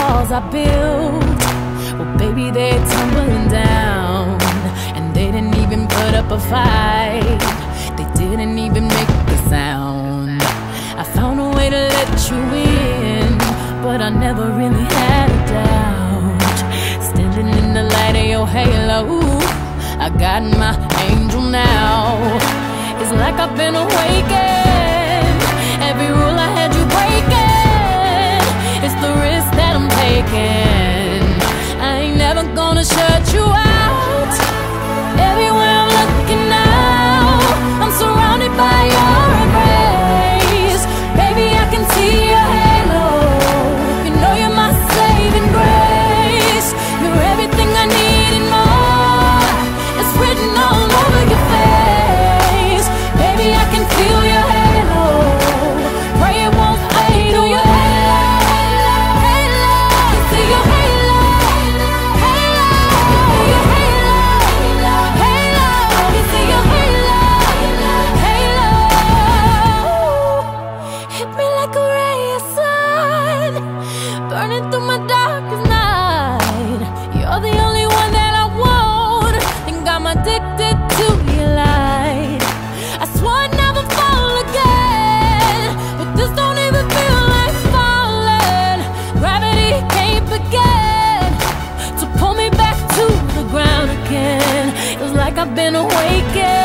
walls I built, well baby, they're tumbling down. And they didn't even put up a fight, they didn't even make a sound. I found a way to let you in, but I never really had a doubt. Standing in the light of your halo, I got my angel now. It's like I've been awakened. Every rule I had you breaking, it's the risk that I'm taking. I ain't never gonna shut you out. Everywhere I'm looking now, I'm surrounded by your embrace. Baby, I can see your halo. You know you're my saving grace. You're everything I need and more. It's written all over your face. Baby, I can feel your halo. Pray it won't fade. Feel your halo, halo. See your halo, halo. Feel your halo, halo. See your halo, halo. Hit me like a ray of sun, burning through my darkest night. You're the only one that I want, think I'm addicted to your light. I swore I'd never fall again, but this don't even feel like falling. Gravity can't begin to pull me back to the ground again. It's like I've been awakened.